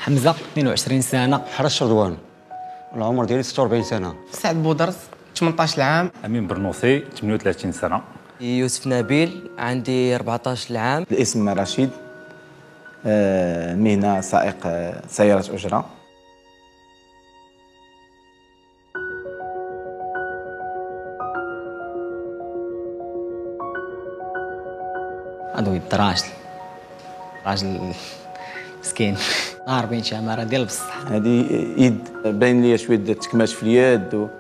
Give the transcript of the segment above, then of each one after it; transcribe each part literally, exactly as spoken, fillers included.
حمزه اثنين وعشرين سنه. حرش رضوان، العمر ديالي ستة وأربعين سنه. سعد بودرس ثمنطاش عام. امين برنوسي ثمانية وثلاثين سنه. يوسف نبيل عندي أربعطاش عام. الاسم رشيد، آه، مهنه سائق آه، سياره اجره. عنده يد راجل راجل مسكين أربعين شماره ديال بصح. هذه يد باين ليا شويه د التكماش في اليد و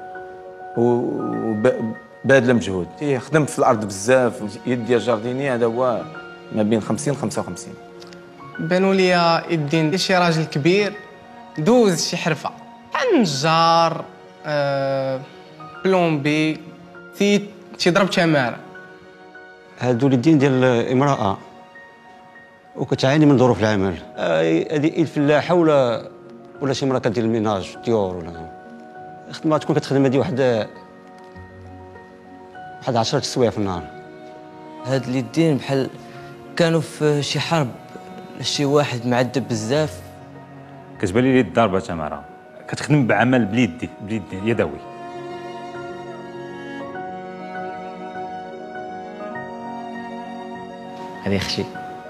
وبادله مجهود. خدمت في الارض بزاف. يد ديال جارديني هذا هو ما بين خمسين خمسة وخمسين. بانوا ليا يدين ديال شي راجل كبير دوز شي حرفه بحال نجار، آه، بلومبي، تي تيضرب تماره. هادو اليدين ديال امراه وكتعاني من ظروف العمل. هذه ايد فلاحه ولا ولا شي مرا كدير الميناج الطيور ولا خدمه تكون كتخدم هذه واحد واحد عشرة سوايع في النهار. هاد اليدين بحال كانوا في شي حرب، شي واحد معذب بزاف. كتبان لي اليد ضاربه تماره، كتخدم بعمل باليد باليد يدوي. هذه خشي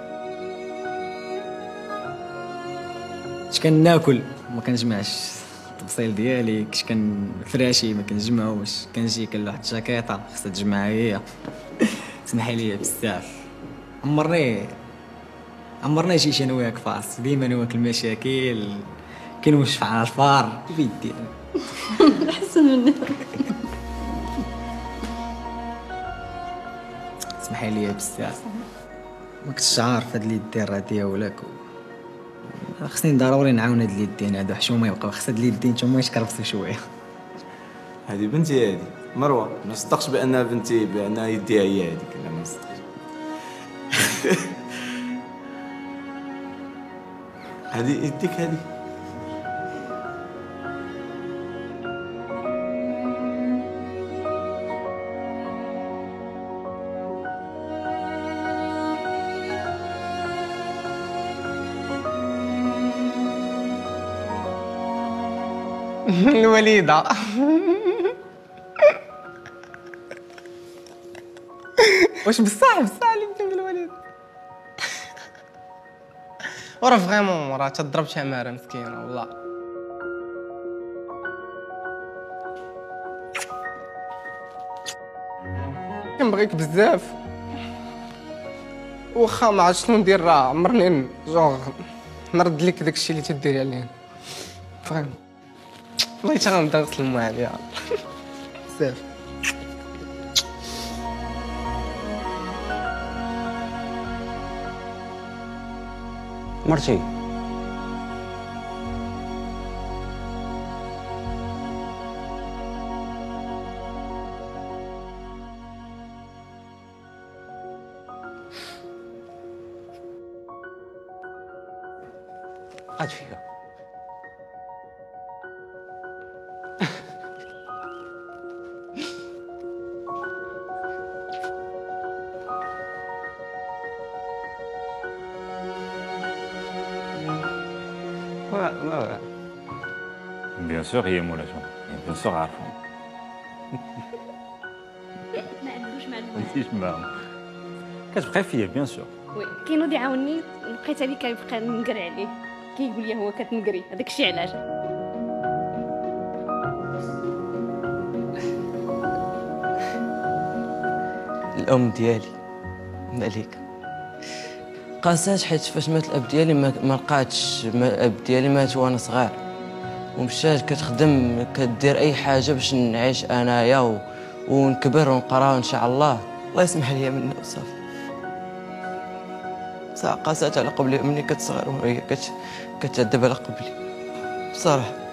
كنت كناكل ما كنجمعش التفصيل ديالي، كنت كنفراشي ما كنجمعوش، كنجي كان واحد الجاكيطه خصها تجمع هي. سمحي لي بزاف، عمرني عمرني شي انا وياك فاس ديما نواكل مشاكل كنوشف على الفار في يدي. احسن منك. سمحي لي بزاف، ما كنتش عارف هاد اليدين راه ديالك. خصني ضروري نعاون هاد اليدين هادو حشومه يبقاو، خص هاد اليدين تما يتكرفسوا شويه. هذه بنتي، هذه مروه. ما نصدقش بان بنتي بان يديها هي هذيك. لا ما نصدقش. هذه يديك هذه. الوليده. واش بصح بصح اللي بدي بالوليد؟ وراه فريمون راه تضرب تماره مسكينه والله. كنبغيك بزاف، واخا ما عرفت شنو ندير، راه عمرني جونغ نرد لك داكشي اللي تديري عليه. فريمون والله حتى غنبدا نغسل الماء عليها بزاف. مرتي قعد فيها. بيان سور هي مولاتهم، بيان سور عارفهم. ما عندوش معلومات. ماشيش معاهم، كتبقى فيا بيان سور. وي كاين ودي عاوني، لقيت عليه كيبقى نقري عليه، كيقول لي هو كتنقري، هذاك الشيء علاش. الام ديالي مليكه قاسات، حيت فاش مات الاب ديالي ما, ما لقاتش. الاب ديالي مات وانا صغير، ومشات كتخدم كدير اي حاجه باش نعيش انايا و... ونكبر ونقرا ان شاء الله. الله يسمح لي منه وصافي. بصح قاسات على قبلي ملي كنت صغير وهي كت... كتعذب على قبلي بصراحه.